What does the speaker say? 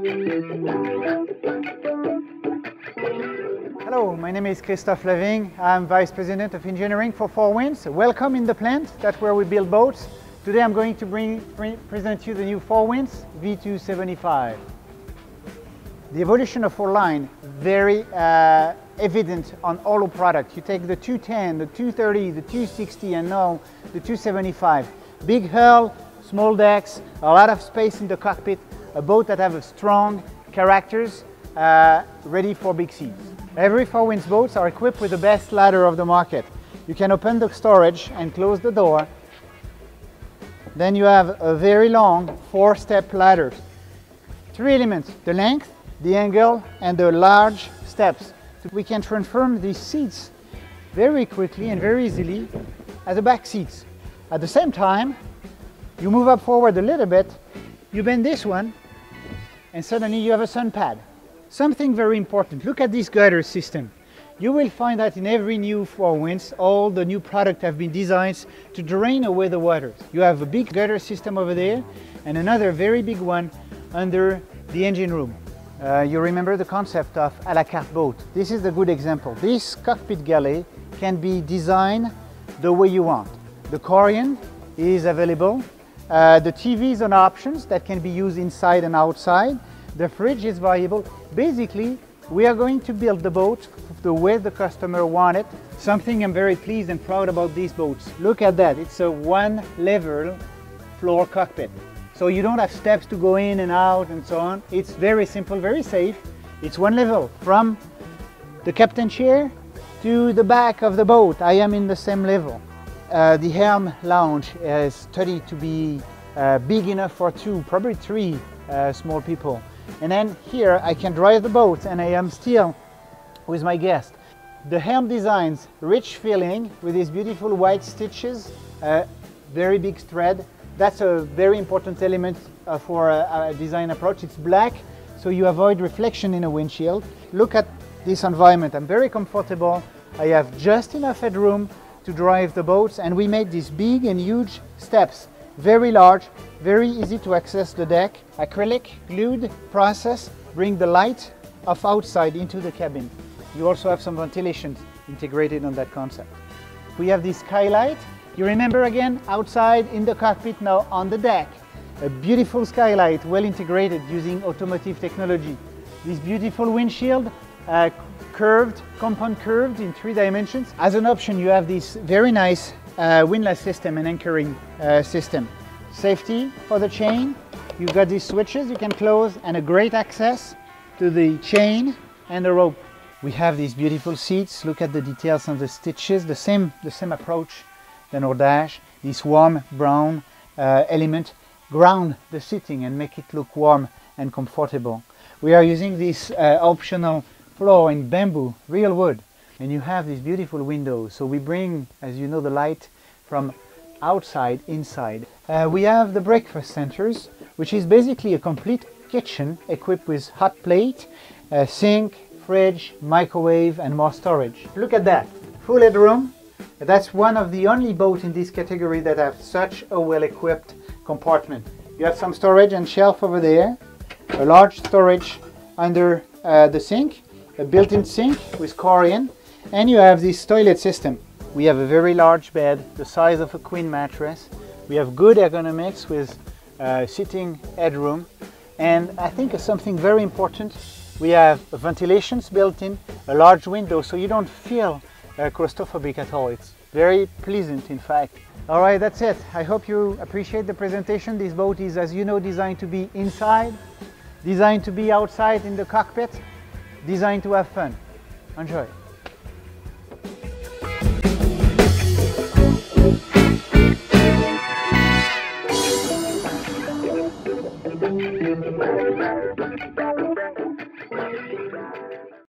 Hello, my name is Christophe Leving. I'm Vice President of Engineering for Four Winds. Welcome in the plant. That's where we build boats. Today I'm going to present you the new Four Winds V275. The evolution of our line, very evident on all our products. You take the 210, the 230, the 260 and now the 275. Big hull, small decks, a lot of space in the cockpit, a boat that has strong characters, ready for big seas. Every Four Winds boats are equipped with the best ladder of the market. You can open the storage and close the door. Then you have a very long 4-step ladder. 3 elements, the length, the angle and the large steps. We can transform these seats very quickly and very easily as the back seats. At the same time, you move up forward a little bit, you bend this one and suddenly you have a sun pad. Something very important, look at this gutter system. You will find that in every new Four Winds, all the new products have been designed to drain away the waters. You have a big gutter system over there and another very big one under the engine room. You remember the concept of a la carte boat. This is a good example. This cockpit galley can be designed the way you want. The Corian is available. The TV is an option that can be used inside and outside. The fridge is variable. Basically, we are going to build the boat the way the customer wants it. Something I'm very pleased and proud about these boats. Look at that, it's a one-level floor cockpit. So you don't have steps to go in and out and so on. It's very simple, very safe. It's one level from the captain chair to the back of the boat. I am in the same level. The helm lounge is studied to be big enough for 2, probably 3 small people. And then here I can drive the boat and I am still with my guest. The helm designs rich feeling with these beautiful white stitches, very big thread. That's a very important element for a design approach. It's black, so you avoid reflection in a windshield. Look at this environment. I'm very comfortable. I have just enough headroom to drive the boats, and we made these big and huge steps. Very large, very easy to access the deck. Acrylic glued process bring the light of outside into the cabin. You also have some ventilation integrated on that concept. We have this skylight. You remember again, outside in the cockpit, now on the deck. A beautiful skylight, well integrated using automotive technology. This beautiful windshield, curved, compound curved in 3 dimensions. As an option, you have this very nice windlass system and anchoring system. Safety for the chain. You've got these switches you can close and a great access to the chain and the rope. We have these beautiful seats. Look at the details of the stitches. The same approach than our dash. This warm brown element ground the seating and make it look warm and comfortable. We are using this optional floor in bamboo, real wood. And you have these beautiful windows. So we bring, as you know, the light from outside inside. We have the breakfast centers, which is basically a complete kitchen equipped with hot plate, sink, fridge, microwave and more storage. Look at that, full headroom. That's one of the only boats in this category that have such a well-equipped compartment. You have some storage and shelf over there, a large storage under the sink, a built-in sink with Corian, and you have this toilet system. We have a very large bed, the size of a queen mattress. We have good ergonomics with sitting headroom, and I think something very important, we have ventilations built in, a large window, so you don't feel claustrophobic at all. It's very pleasant, in fact. All right, that's it. I hope you appreciate the presentation. This boat is, as you know, designed to be inside, designed to be outside in the cockpit, designed to have fun. Enjoy.